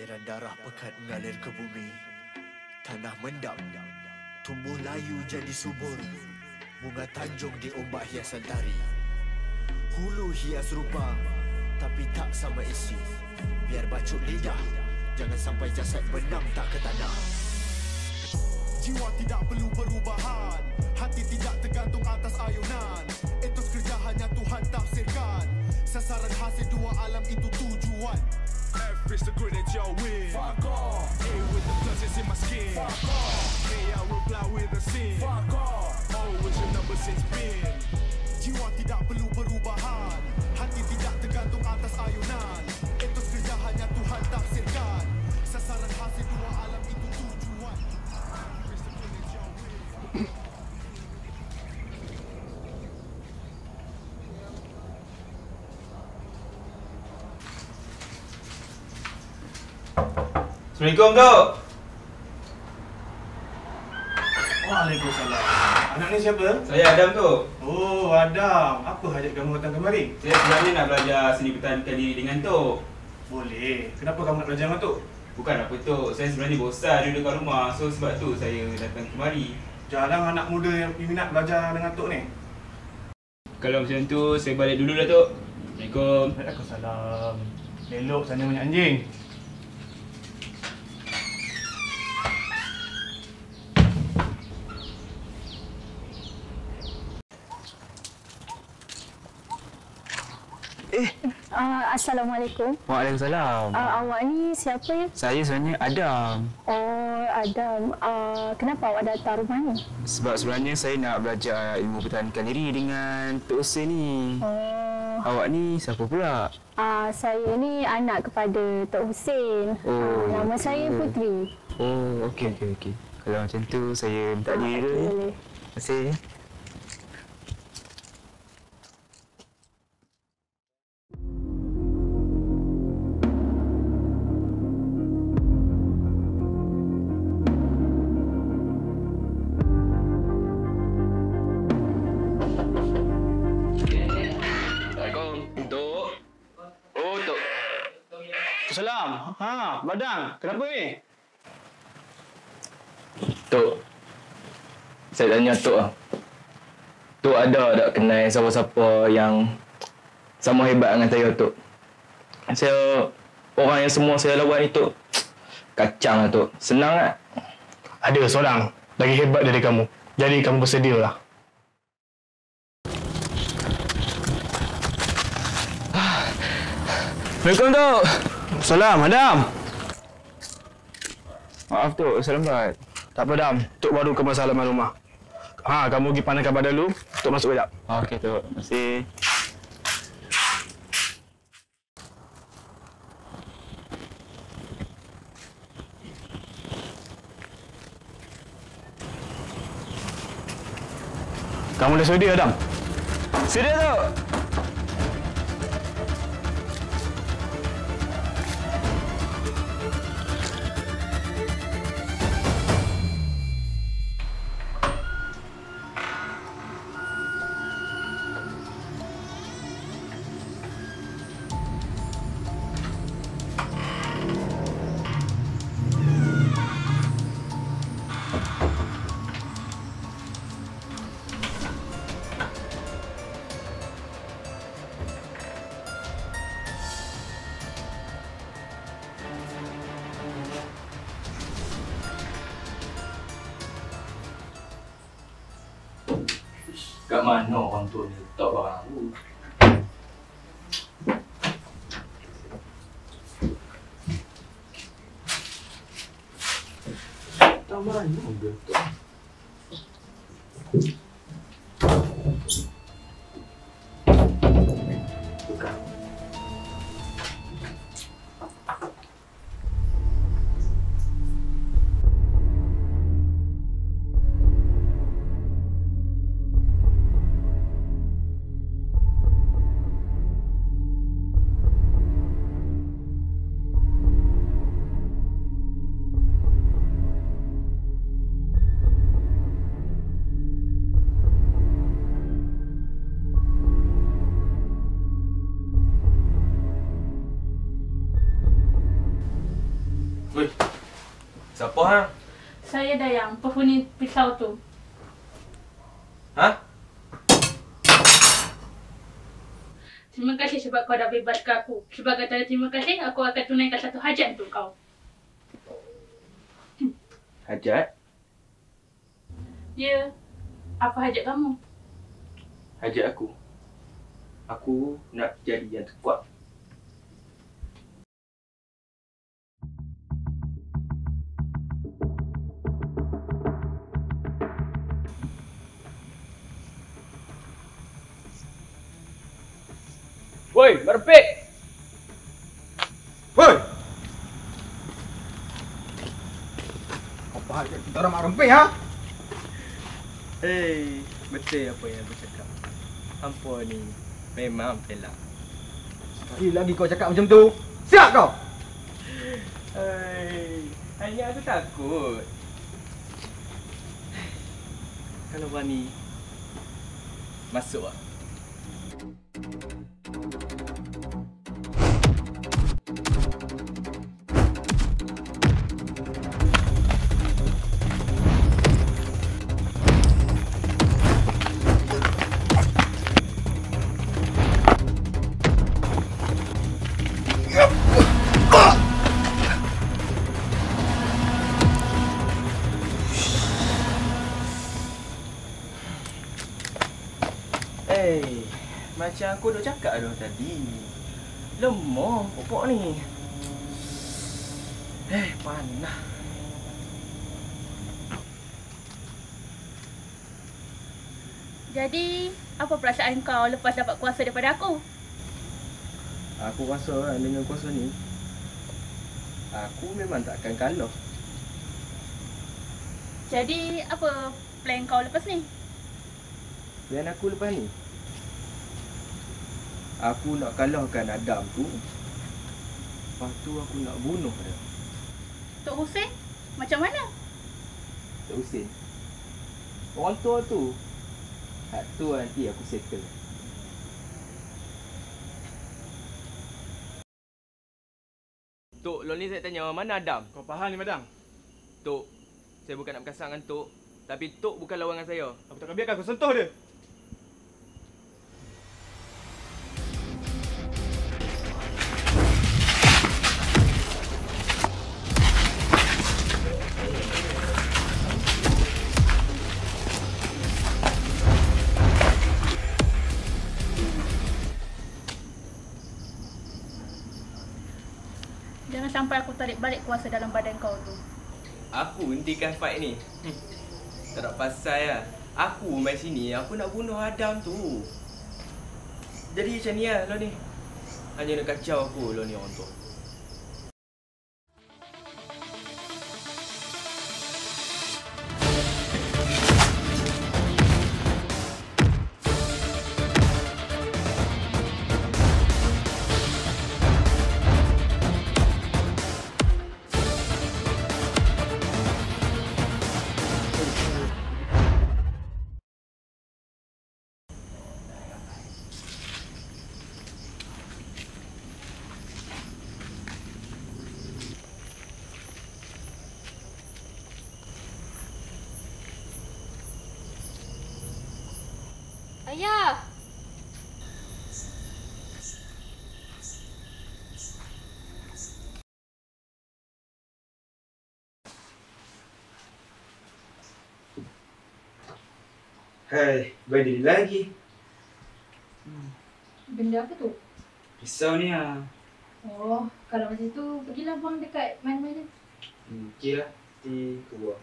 Aliran darah pekat mengalir ke bumi. Tanah mendam, tumbuh layu jadi subur. Bunga tanjung di ombak hiasan tari. Hulu hias rupa, tapi tak sama isi. Biar bacuk lidah, jangan sampai jasad benam tak ke tanah. Jiwa tidak perlu perubahan, hati tidak tergantung atas ayunan. Etos kerja hanya Tuhan tafsirkan. Sasaran hasil dua alam itu tujuan. F is the grenade your win. Fuck off. A with the plus is in my skin. Fuck off. A I reply with a sin. Fuck off. O is your number since been. Jiwa tidak perlu perubahan, hati tidak tergantung atas ayunan. Etos kerja hanya Tuhan tafsirkan. Sasaran hasil dua alam itu tujuan. F is the grenade your win. Assalamualaikum, Tok. Waalaikumsalam. Anak ni siapa? Saya Adam, Tok. Oh, Adam. Apa hajat kamu datang kemari? Saya sebenarnya nak belajar seni pertahankan diri dengan Tok. Boleh. Kenapa kamu nak belajar dengan Tok? Bukan apa, Tok. Saya sebenarnya bosan duduk kat rumah. So, sebab tu saya datang kemari. Jarang anak muda yang minat belajar dengan Tok ni. Kalau macam tu, saya balik dulu dah, Tok. Assalamualaikum. Waalaikumsalam. Elok sana banyak anjing. Assalamualaikum. Waalaikumsalam. Awak ni siapa ya? Saya sebenarnya Adam. Oh, Adam. Kenapa awak datang rumah ni? Sebab sebenarnya saya nak belajar ilmu pertahankan diri dengan Tok Hussein ni. Oh, Awak ni siapa pula? saya ni anak kepada Tok Hussein. Oh, Nama saya Putri. Oh, okey. Kalau macam tu saya minta diri dulu. Ya. Boleh. Terima kasih. Salam. Badang. Kenapa ni? Tok, saya tanya Tok lah. Tok ada tak kenal siapa-siapa yang sama hebat dengan saya, Tok? Saya, orang yang semua saya lawan ni, Tok, kacang lah, Tok. Senang tak? Ada seorang lagi hebat dari kamu. Jadi kamu bersedialah. Assalamualaikum, Tok. Salam, Adam. Maaf, Tok. Saya lambat. Tak apa, Adam. Tok baru ke masa halaman rumah. Kamu pergi pandai khabar dulu. Tok masuk sekejap. Okey, Tok. Terima kasih. Kamu dah sedia, Adam? Sedia, Tok. Kat mana orang tu ni letak barang aku? Tak mana dia letak? Bukan. Siapa hang? Saya Dayang, penghuni pisau tu. Ha? Terima kasih sebab kau dah bebaskan aku. Sebagai tanda terima kasih, aku akan tunaikan satu hajat untuk kau. Hajat? Ya, apa hajat kamu? Hajat aku. Aku nak jadi yang terkuat. Woi, merpek! Woi! Apa hajat kita orang mak rempeh, ha? Hei, betul apa yang aku cakap. Hampa ni memang pelak. Sekali lagi kau cakap macam tu. Siap kau! Hei, hanya aku takut. Kalau berani, masuk lah. Macam aku dah cakap dah tadi. Lemah pokok ni. Panas. Jadi, apa perasaan kau lepas dapat kuasa daripada aku? Aku rasa dengan kuasa ni, aku memang takkan kalah. Jadi, apa plan kau lepas ni? Plan aku lepas ni, aku nak kalahkan Adam tu. Lepas tu aku nak bunuh dia. Tok Hussein, macam mana? Tok Hussein, orang tua tu, hak tu nanti aku settle. Tok, lo ni saya tanya, mana Adam? Kau faham ni, madam? Tok, saya bukan nak berkasar dengan Tok, tapi Tok bukan lawan dengan saya. Aku takkan biarkan kau sentuh dia. Jangan sampai aku tarik balik kuasa dalam badan kau tu. Aku hentikan fight ni. Tak nak pasal lah. Aku main sini, aku nak bunuh Adam tu. Jadi macam ni lah lo ni. Hanya nak kacau aku lo ni orang tua. Ayah! Hai, berdiri lagi. Benda apa tu? Pisau ni lah. Oh, kalau macam tu, pergilah buang dekat mana-mana. Okey lah. Nanti aku buang.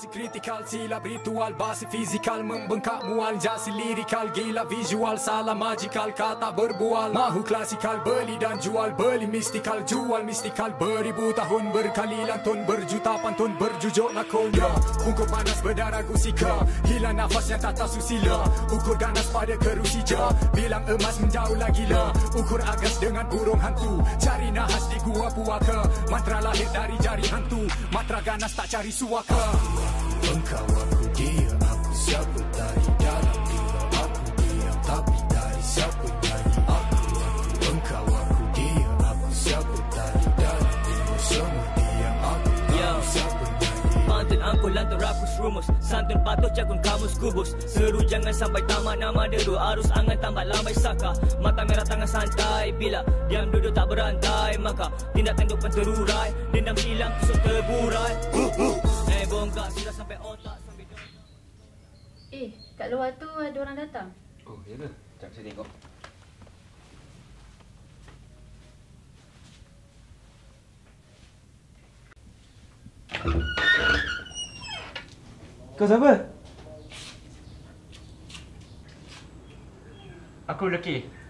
Situasi kritikal, silap ritual, basi fizikal, membengkak mual, jasi lirikal, gila visual, salah magikal, kata berbual, mahu klasikal, beli dan jual, beli mistikal, jual mistikal, beribu tahun, berkali lantun, berjuta pantun, berjujuk lakonnya, bungkuk panas berdarah gusika, hilang nafas yang tak susila, ukur ganas pada kerusija, bilang emas menjauh lagi lah, ukur agas dengan burung hantu, cari nahas di gua puaka, mantra lahir dari jari hantu, matra ganas tak cari suaka. Engkau aku dia, aku siapa dari dalam jiwa aku diam, tapi dari siapa nyanyi aku. Engkau aku dia, aku siapa dari dalam jiwa semua diam aku siapa nyanyi. Pantun angkul lantur rakus rumus, santun patuh cakun kamus kubus, seru jangan sampai tamat nama deru, arus angan tambah lambai saka, mata merah tangan santai, bila diam duduk tak berantai, maka tindak tanduk penterurai, dendam silam tusuk terburai. Bongkak sudah sampai otak sampai kat luar tu ada orang datang. Oh, ya ke? Sekejap saya tengok. Kau siapa? Aku Lucky.